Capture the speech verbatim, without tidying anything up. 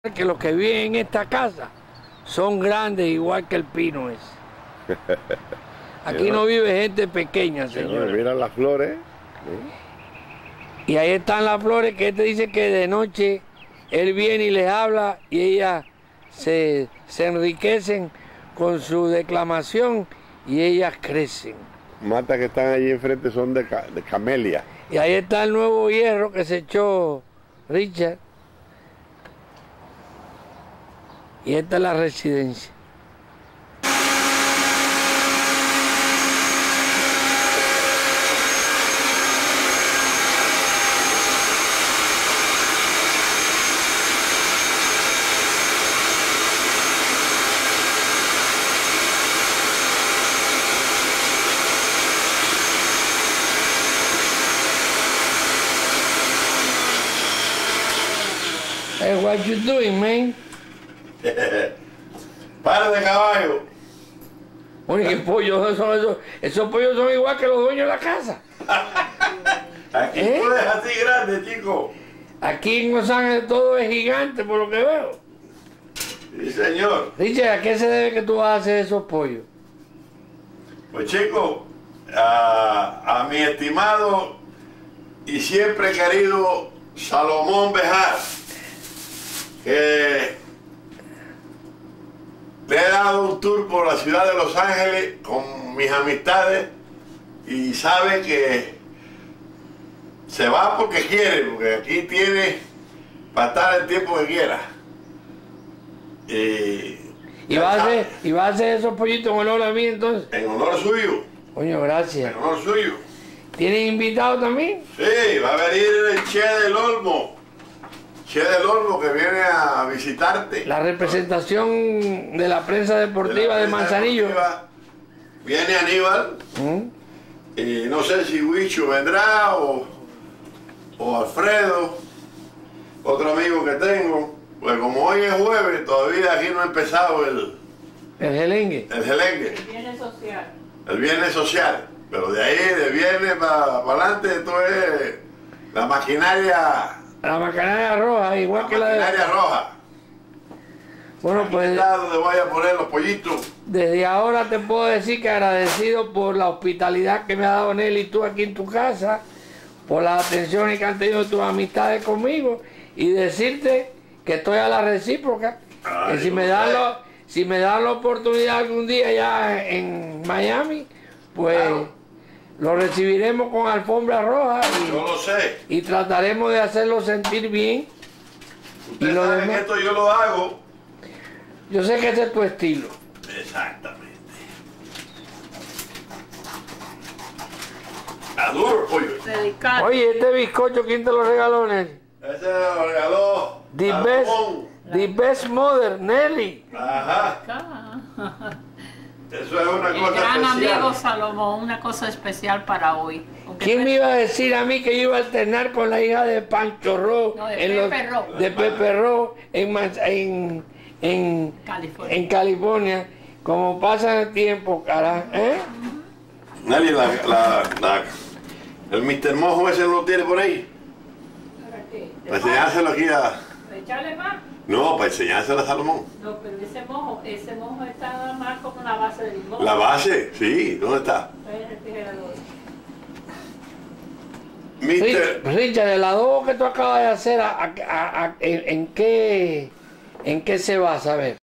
que los que viven en esta casa son grandes igual que el pino es. Aquí no vive gente pequeña, señor. Mira las flores. Y ahí están las flores que este dice que de noche él viene y les habla y ellas se, se enriquecen con su declamación y ellas crecen. Matas que están allí enfrente son de, ca de camelia. Y ahí está el nuevo hierro que se echó Richard. Y esta es la residencia. Hey, what you doing, man? Para de caballo. Oye, ¿qué pollos son esos? Esos pollos son igual que los dueños de la casa. Aquí ¿Eh? tú eres así grande, chico. Aquí en Los Ángeles todo es gigante, por lo que veo. Sí, señor. Richard, ¿a qué se debe que tú vas a hacer esos pollos? Pues, chico, a, a mi estimado y siempre querido Salomón Bejar, que le he dado un tour por la ciudad de Los Ángeles con mis amistades y sabe que se va porque quiere, porque aquí tiene para estar el tiempo que quiera. Y, ¿Y vas, a hacer, ¿Y vas a hacer esos pollitos en honor a mí entonces? en honor suyo, Coño, gracias. en honor suyo. ¿Tienes invitados también? Sí, va a venir el Che del Olmo. Che del Olmo que viene a visitarte. La representación de la prensa deportiva de, la prensa Manzanillo. deportiva. Viene Aníbal. ¿Mm? Y no sé si Huicho vendrá o, o Alfredo, otro amigo que tengo. Pues como hoy es jueves, todavía aquí no ha empezado el, El gelengue. el gelengue, El viernes social. el viernes social. Pero de ahí, de viernes para adelante, esto es la maquinaria, La maquinaria roja, igual la que la de... maquinaria roja. Bueno, Aquí pues está donde voy a poner los pollitos. desde ahora te puedo decir que agradecido por la hospitalidad que me ha dado Nelly tú aquí en tu casa, por las atenciones que han tenido tus amistades conmigo y decirte que estoy a la recíproca. Ay, Que si me, no dan sé. lo- si me dan la oportunidad algún día ya en Miami, pues Claro. lo recibiremos con alfombra roja Yo lo sé. y, y trataremos de hacerlo sentir bien. Usted Y lo sabe demás- que esto yo lo hago. Yo sé que ese es tu estilo. Exactamente. Está duro el pollo. Dedicado. Oye, este bizcocho, ¿quién te lo regaló, Nelly? Ese lo regaló The Salomón. best, the best mother, Nelly. Ajá. Eso es una El cosa gran especial. amigo Salomón, una cosa especial para hoy. Aunque ¿Quién fue- me iba a decir a mí que yo iba a alternar con la hija de Pancho Ro? No, de en los- Pepe Ro. de Pepe Ro en, Manz- en, en, California. en California. Como pasa el tiempo, cara. ¿Eh? Nelly, la, la, la- el mister Mojo ese no lo tiene por ahí. ¿Para qué? Para enseñárselo aquí a... ¿Para echarle más? No, para enseñárselo a Salomón. No, pero ese mojo, ese mojo está nada más como la base del limón. La base, sí, ¿dónde está? Es el refrigerador. mister Ri- Richard, el adobo que tú acabas de hacer, a- a- a- a- en, en qué, ¿en qué se va a saber?